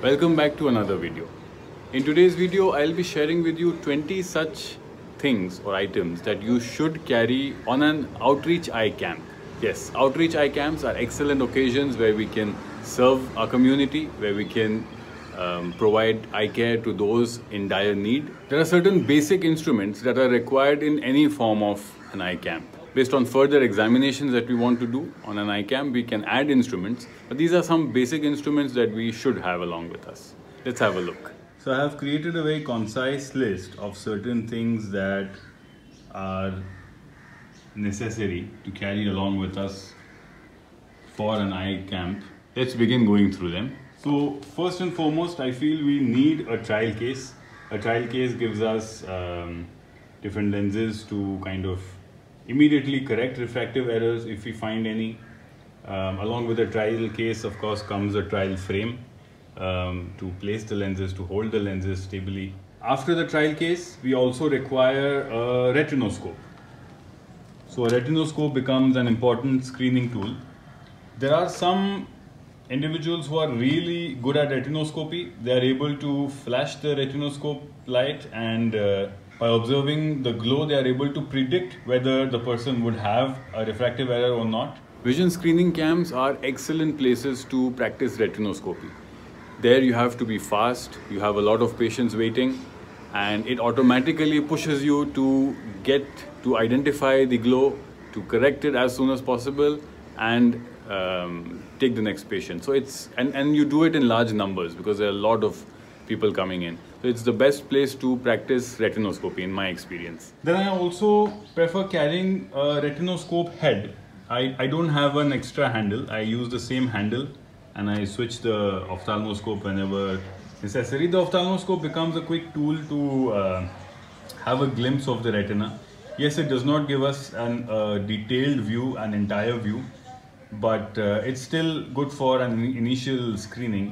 Welcome back to another video. In today's video, I'll be sharing with you 20 such things or items that you should carry on an outreach eye camp. Yes, outreach eye camps are excellent occasions where we can serve our community, where we can provide eye care to those in dire need. There are certain basic instruments that are required in any form of an eye camp. Based on further examinations that we want to do on an eye camp, we can add instruments, but these are some basic instruments that we should have along with us. Let's have a look. So I have created a very concise list of certain things that are necessary to carry along with us for an eye camp. Let's begin going through them. So first and foremost, I feel we need a trial case. A trial case gives us different lenses to kind of immediately correct refractive errors if we find any. Along with the trial case, of course, comes a trial frame to place the lenses, to hold the lenses stably. After the trial case, we also require a retinoscope. So a retinoscope becomes an important screening tool. There are some individuals who are really good at retinoscopy. They are able to flash the retinoscope light, and by observing the glow, they are able to predict whether the person would have a refractive error or not. Vision screening camps are excellent places to practice retinoscopy. There you have to be fast, you have a lot of patients waiting, and it automatically pushes you to get to identify the glow, to correct it as soon as possible, and take the next patient. So and you do it in large numbers because there are a lot of people coming in. So it's the best place to practice retinoscopy in my experience. Then I also prefer carrying a retinoscope head. I don't have an extra handle. I use the same handle and I switch the ophthalmoscope whenever necessary. The ophthalmoscope becomes a quick tool to have a glimpse of the retina. Yes, it does not give us a detailed view, an entire view, but it's still good for an initial screening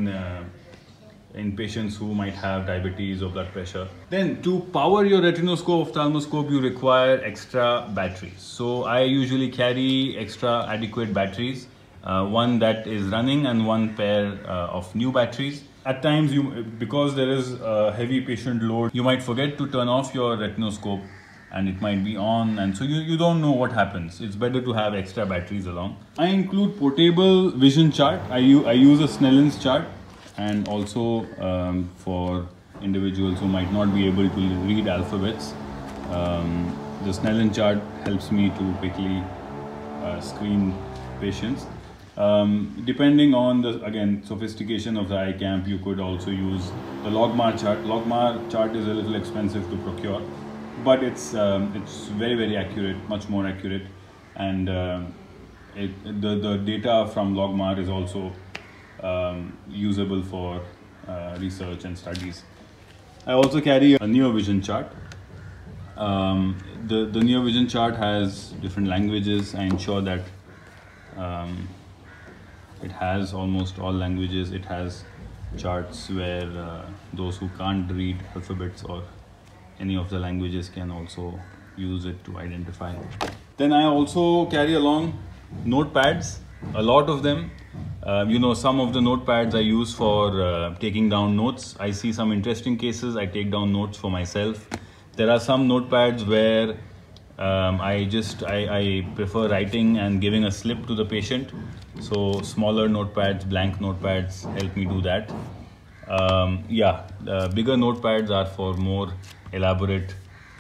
in patients who might have diabetes or blood pressure. Then to power your retinoscope, ophthalmoscope, you require extra batteries. So I usually carry extra adequate batteries, one that is running and one pair of new batteries. At times, because there is a heavy patient load, you might forget to turn off your retinoscope and it might be on, and so you don't know what happens. It's better to have extra batteries along. I include portable vision chart. I use a Snellen's chart, and also for individuals who might not be able to read alphabets, the Snellen chart helps me to quickly screen patients. Depending on the, again, sophistication of the eye camp, you could also use the Logmar chart. Logmar chart is a little expensive to procure, but it's very, very accurate, much more accurate, and the data from Logmar is also usable for research and studies. I also carry a NeoVision chart. The NeoVision chart has different languages. I ensure that it has almost all languages. It has charts where those who can't read alphabets or any of the languages can also use it to identify. Then I also carry along notepads, a lot of them. Some of the notepads I use for taking down notes. I see some interesting cases, I take down notes for myself. There are some notepads where I prefer writing and giving a slip to the patient. So smaller notepads, blank notepads help me do that. Bigger notepads are for more elaborate,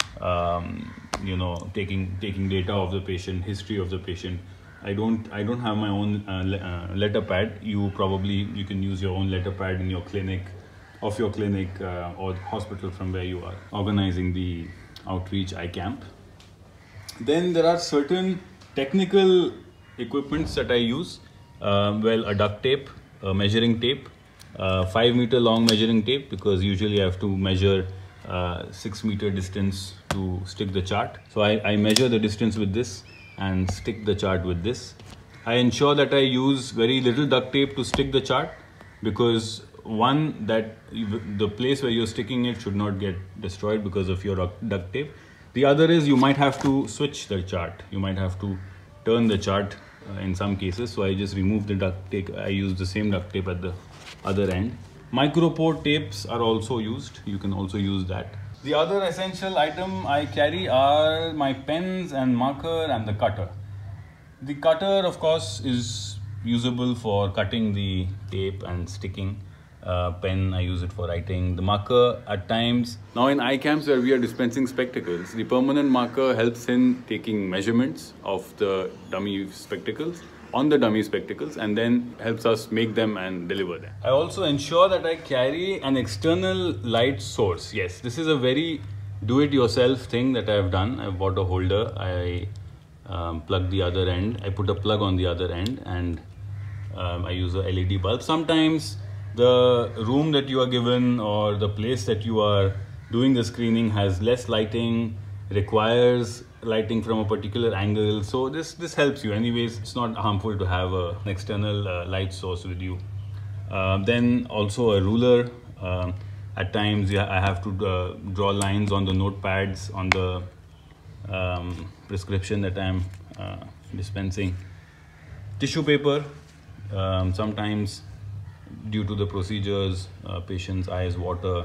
taking data of the patient, history of the patient. I don't have my own letter pad. You can use your own letter pad in your clinic, or hospital from where you are organizing the outreach eye camp. Then there are certain technical equipments that I use. A duct tape, a measuring tape, 5-meter long measuring tape, because usually I have to measure 6-meter distance to stick the chart. So I measure the distance with this and stick the chart with this. I ensure that I use very little duct tape to stick the chart, because one, that the place where you're sticking it should not get destroyed because of your duct tape. The other is you might have to switch the chart. You might have to turn the chart in some cases. So I just remove the duct tape. I use the same duct tape at the other end. Micropore tapes are also used. You can also use that. The other essential item I carry are my pens and marker and the cutter. The cutter, of course, is usable for cutting the tape and sticking. Pen, I use it for writing. The marker at times. Now in eye camps where we are dispensing spectacles, the permanent marker helps in taking measurements of the dummy spectacles on the dummy spectacles and then helps us make them and deliver them. I also ensure that I carry an external light source. Yes, this is a very do-it-yourself thing that I have done. I've bought a holder. I plug the other end. I put a plug on the other end and I use a LED bulb. Sometimes the room that you are given or the place that you are doing the screening has less lighting, requires lighting from a particular angle, so this helps you. Anyways, it's not harmful to have an external light source with you. Then also a ruler. At times I have to draw lines on the notepads on the prescription that I'm dispensing. Tissue paper. Sometimes due to the procedures, patient's eyes water,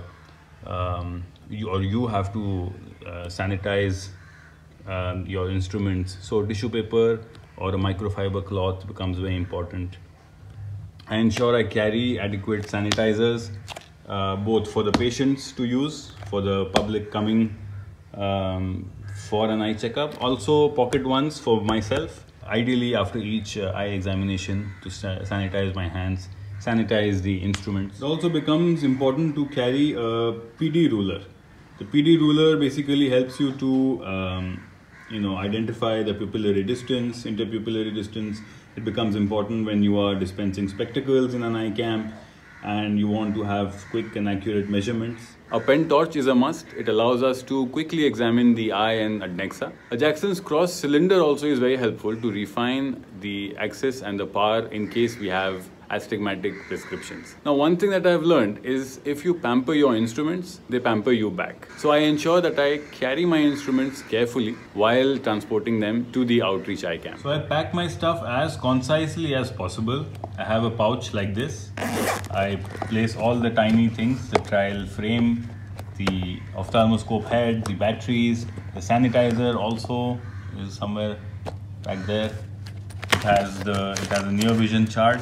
you have to sanitize your instruments, so tissue paper or a microfiber cloth becomes very important. I ensure I carry adequate sanitizers, both for the patients to use, for the public coming for an eye checkup, also pocket ones for myself, ideally after each eye examination to sanitize my hands, sanitize the instruments. It also becomes important to carry a PD ruler. The PD ruler basically helps you to identify the pupillary distance, interpupillary distance. It becomes important when you are dispensing spectacles in an eye camp and you want to have quick and accurate measurements. A pen torch is a must. It allows us to quickly examine the eye and adnexa. A Jackson's cross cylinder also is very helpful to refine the axis and the power in case we have astigmatic prescriptions. Now, one thing that I've learned is if you pamper your instruments, they pamper you back. So I ensure that I carry my instruments carefully while transporting them to the outreach eye camp. So I pack my stuff as concisely as possible. I have a pouch like this. I place all the tiny things, the trial frame, the ophthalmoscope head, the batteries, the sanitizer also is somewhere back there. It has a near vision chart.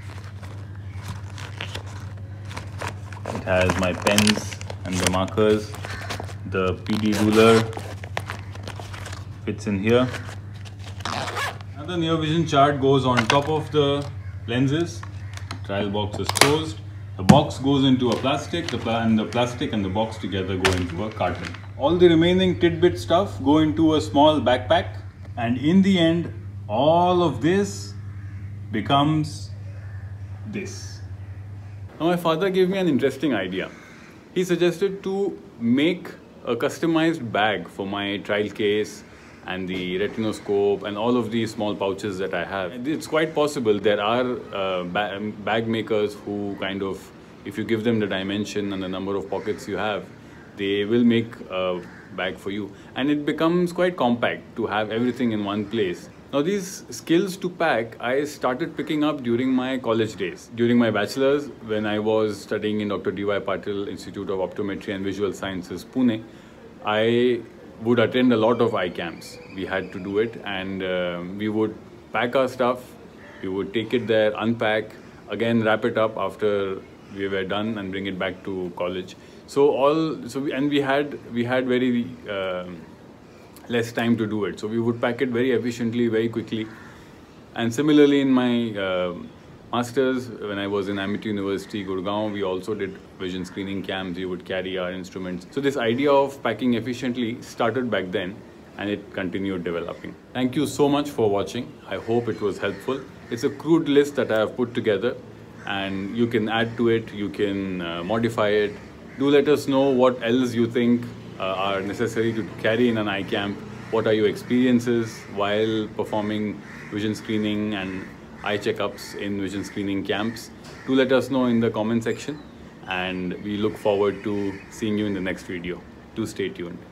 It has my pens and the markers. The PD ruler fits in here. Another near vision chart goes on top of the lenses. Trial box is closed. The box goes into a plastic, the plastic and the box together go into a carton. All the remaining tidbit stuff go into a small backpack, and in the end, all of this becomes this. Now, my father gave me an interesting idea. He suggested to make a customized bag for my trial case and the retinoscope and all of these small pouches that I have. It's quite possible there are bag makers who kind of, if you give them the dimension and the number of pockets you have, they will make a bag for you. And it becomes quite compact to have everything in one place. Now, these skills to pack, I started picking up during my college days. During my bachelor's, when I was studying in Dr. D.Y. Patil Institute of Optometry and Visual Sciences, Pune, I would attend a lot of eye camps. We had to do it, and we would pack our stuff, we would take it there, unpack, again wrap it up after we were done and bring it back to college. We had very less time to do it, so we would pack it very efficiently, very quickly. And similarly, in my masters, when I was in Amity University, Gurgaon, we also did vision screening camps. We would carry our instruments. So this idea of packing efficiently started back then, and it continued developing. Thank you so much for watching. I hope it was helpful. It's a crude list that I have put together, and you can add to it, you can modify it. Do let us know what else you think are necessary to carry in an eye camp. What are your experiences while performing vision screening and eye checkups in vision screening camps? Do let us know in the comment section, and we look forward to seeing you in the next video. Do stay tuned.